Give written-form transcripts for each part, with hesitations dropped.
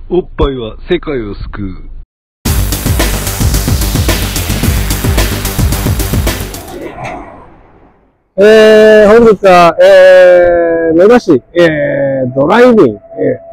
おっぱいは世界を救う。 本日は、野田市、ドライブイン、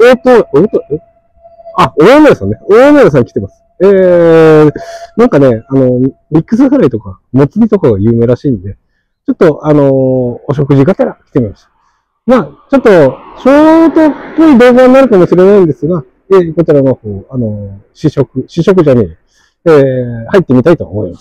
大野屋さんね。大野屋さん来てます。なんかね、ミックスフライとか、もつ煮とかが有名らしいんで、ちょっと、お食事がてら来てみました。まあ、ちょっと、ショートっぽい動画になるかもしれないんですが、こちらの方、試食じゃねえ、入ってみたいと思います。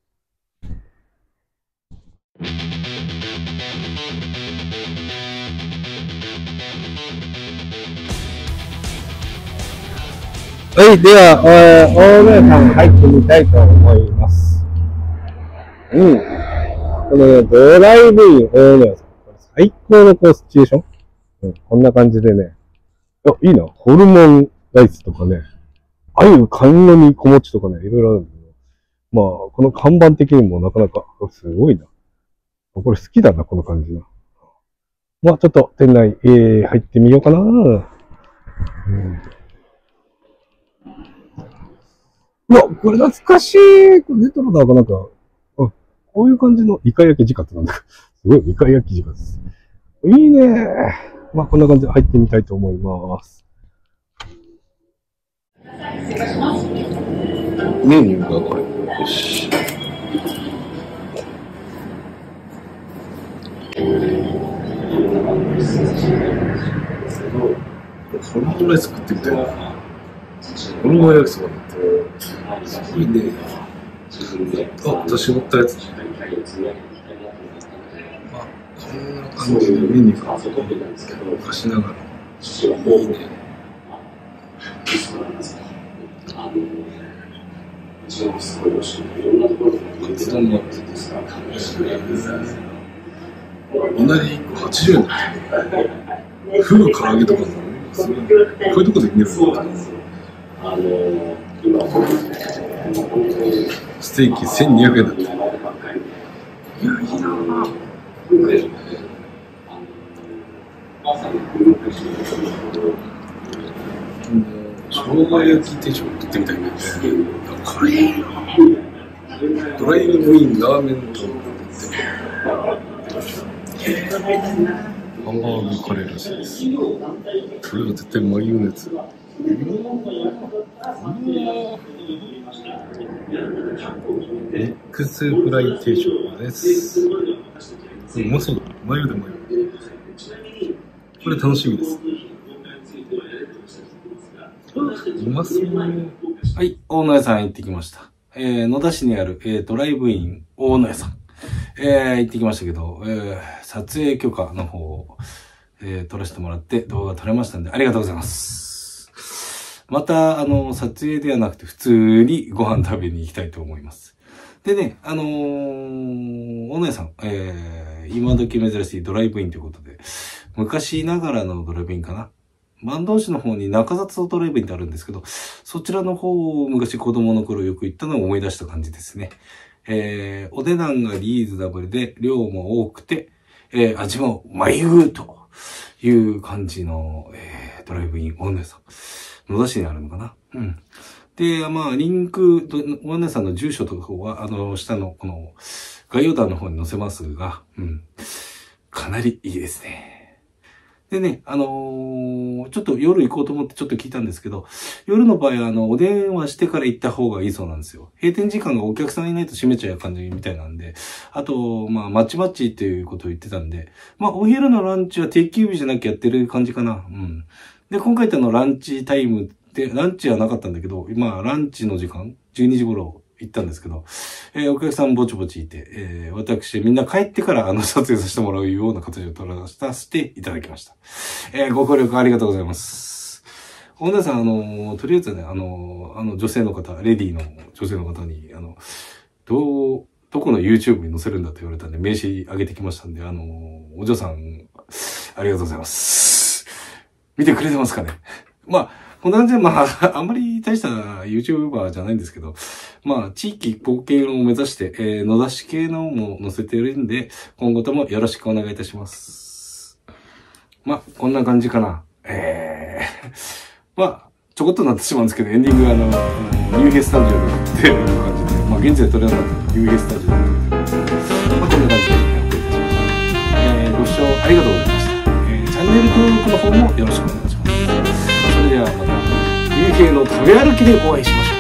はい、では、大野屋さん入ってみたいと思います。このね、ドライブイン大野屋さん。最高のシチュエーション、こんな感じでね。いいな。ホルモンライスとかね。鮎甘露煮小餅とかね、いろいろあるんだけど。まあ、この看板的にもなかなか、すごいな。これ好きだな、この感じな。まあ、ちょっと店内、入ってみようかな。うわ、これ懐かしい。これレトロだかなんか、こういう感じのイカ焼き時価ってなんだか。すごい、イカ焼き時価です。いいね。まあ、こんな感じで入ってみたいと思います。メニューがこれ。よし。ホルモンライス食ってみたいな。ホルモン焼きそばだって。すごいね。私乗ったやつ。まあ、こんな感じでメニューが昔ながら。いいね。カツ丼もあって。同じ1個80円だって。フグ唐揚げとかも、こういうとこで見るのステーキ1200円だって。いや、いいなぁ。生姜焼き定食食ってみたいんだよね。これいいなぁ。ドライブインラーメン丼ハンバーグカレーらしいです。それが絶対マヨネーズ。ミックスフライ定食です。うまそうだ。マヨでマヨ。これ楽しみです。うまそう。はい、大野屋さん行ってきました。野田市にある、ドライブイン大野屋さん。行ってきましたけど、撮影許可の方を、撮らせてもらって動画撮れましたんで、ありがとうございます。また、撮影ではなくて普通にご飯食べに行きたいと思います。でね、大野屋さん、今時珍しいドライブインということで、昔ながらのドライブインかな。万道市の方に中里ドライブインってあるんですけど、そちらの方を昔子供の頃よく行ったのを思い出した感じですね。お値段がリーズナブルで量も多くて、味も眉という感じの、ドライブイン大野屋さん。野田市にあるのかな。で、まあ、リンク、大野屋さんの住所とかは、下のこの概要欄の方に載せますが、かなりいいですね。でね、ちょっと夜行こうと思ってちょっと聞いたんですけど、夜の場合はお電話してから行った方がいいそうなんですよ。閉店時間がお客さんいないと閉めちゃう感じみたいなんで、あと、まあ、まちまちっていうことを言ってたんで、まあ、お昼のランチは定休日じゃなきゃやってる感じかな。で、今回ランチタイムで、ランチはなかったんだけど、まあ、ランチの時間、12時頃行ったんですけど、お客さんぼちぼちいて、私みんな帰ってから撮影させてもらうような形を取らせていただきました。ご協力ありがとうございます。大野さん、とりあえずね、女性の方、レディーの女性の方に、どこの YouTube に載せるんだって言われたんで、名刺あげてきましたんで、お嬢さん、ありがとうございます。見てくれてますかね。まあ、こんな感じで、まあ、あんまり大した YouTuber じゃないんですけど、まあ、地域貢献を目指して、野田市系のも載せてるんで、今後ともよろしくお願いいたします。まあ、こんな感じかな。まあ、 ちょこっとなってしまうんですけど、エンディングはニューヘイスタジオで撮ってる感じで、まあ現在撮れなかったニューヘイスタジオで撮ってる。まあこんな感じでお送りいたしました。ご視聴ありがとうございました。チャンネル登録の方もよろしくお願いします。それではまた、ニューヘイの食べ歩きでお会いしましょう。